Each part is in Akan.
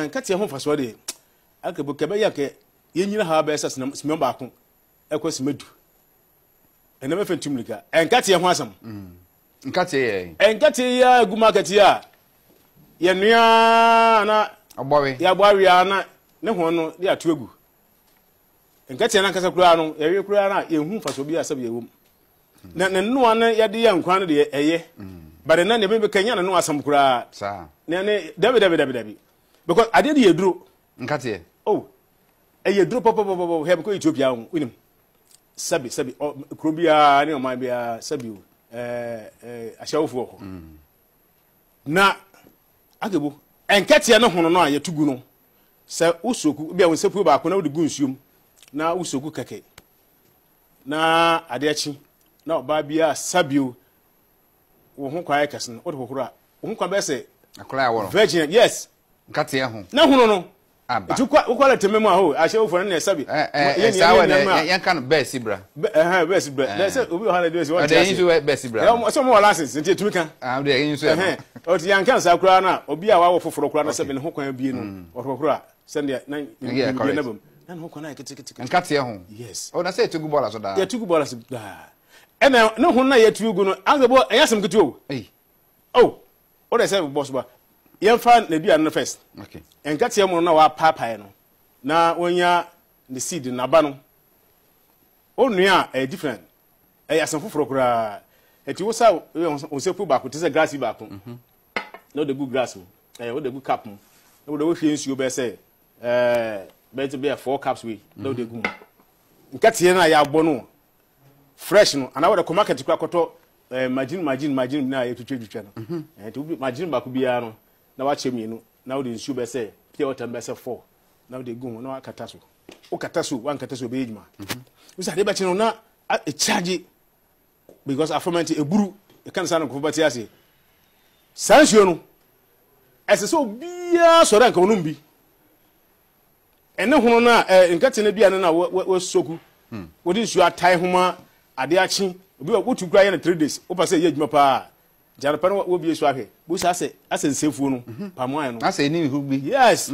Kati ho faso de akebo kebe yake yenyina ha ba esas na simon ba ko ekwas medu ena me fentum lika enkati ho asam nkati ye enkati ya gu market ya ye nua na agbawe ya agbawe na ne ho no de ato egu enkati na kasa kura no ye kura na ye hu faso bi asab ye wom na nnoa na ye de ya nkwan de eye bare na ne be kanya na no asam kura sa ne dabi because I did ye drew nkati oh ye drew pop have ko Ethiopia winim sabi krobia ne o man bia sabi ahyawfo ho na agebo enkete ne hono no a yetugu no se usoku bia wonsepu ba ko na wodi gu nsuom na usoku keke na ade achi na oba bia sabio wo ho kwae kesen wo de hohoro wo ho kwa be se akola ya woro virgin yes nkati ho na hono no aba tu kwa ukwala tememu aho ahyawfo ne sabi sawa ne yankan best bra best bra na se obi ha na de se what dey use best bra ya so mo license nti tumi kan dey use o ti yankan sa kura na obi a wa wo foforo kura na sabi ne ho kwan bie no orokoro a sende na bie na bam na ho kwan na kete nkati ho yes o na say tugu bola so da ya tugu bola so da ena ne ho na ya tugu no agbo eyasem kete o oh o dey say boss ba yemfa na bia no first okay enkati mo na wa papa no na wonya the seed na ba no onua different asem foforo kura eti wo sa wo sepu ba ko te se grass ba ko no the good grass wo the good cap no the wo hwe nsuo be say bet be 4 caps we no the good nkati na ya agbo no fresh no ana wo the market kwa koto imagine na ya twetwa no eti imagine ba ko bia no na wa chemienu na wo the nsuo be say pure water be say 4 na wo the good na wa kataso o kataso wan kataso be ejuma we say de be no na e charge because affirmati eburu e kan sana ko bati ase sansuo no ese so bia so ranka wonum bi ene hono na nkate na bia na wo soku wo di nsuo atai homa ade achi obi wo tu kura ye na 3 days wo pa se ye djuma pa jara pa wo bi so ahwe bo sa ase nsefuo no pa mo ayo no ase ni hu bi yes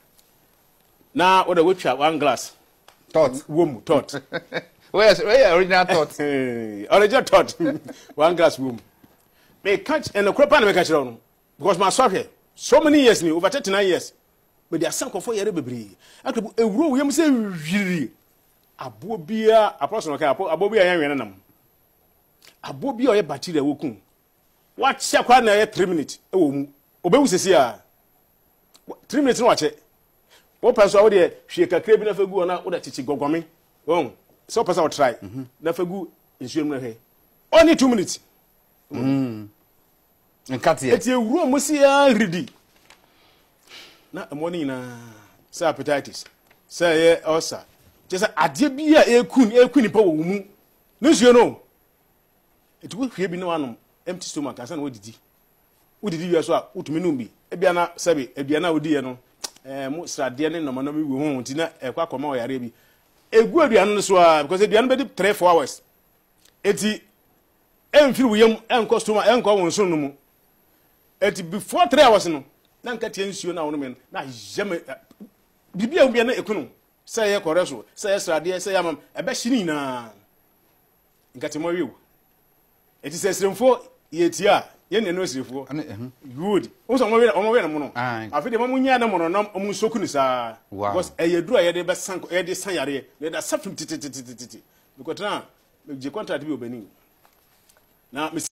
na wo da wo twa 1 glass tot wom tot where's original tot original tot 1 glass wom me catch and the crop and me catch no because my sorry so many years ni over 39 years but there some for yere bebre akbu ewuro wo yem se wiri abo bia apostle kai abo bia yan wen nam abo bia oye bacteria wo kun wa che kwa na ye 3 minutes e wo mu obewu sesi a 3 minutes no wa che wo penso wo de hwe kakra bi na fagu na wo da chichi gogome won so person will try na fagu nsuo mu na he only 2 minutes nkati eti ewuro mo si ya ridi na morning na say hepatitis say ulcer just ade bia ekuni pa wo mu nsuo no eti wo hwe bi na wanom empty stomach asa na wodidi wi so a utumi no bi ebia na sabi ebia na wodi ye no mo srade ne no na mi wo ho nti na ekwa koma o yare bi egu aduan no so a because aduan be 3-4 hours eti emfiri wo yam enko stomach enko won so no mu eti before 3 hours no na nkatie nsuo na wono men na jeme bibia ubia na ekunu say ye koreso say srade say yamam ebe hini na nkati mo wiu eti sesremfo ye tia ye ne no srefo good so mo we na mo no afide mo nya na mo no na mo soku ni sa because eyeduru a ye de be san ye de san yare ye da safim titi because na je contract bi obani na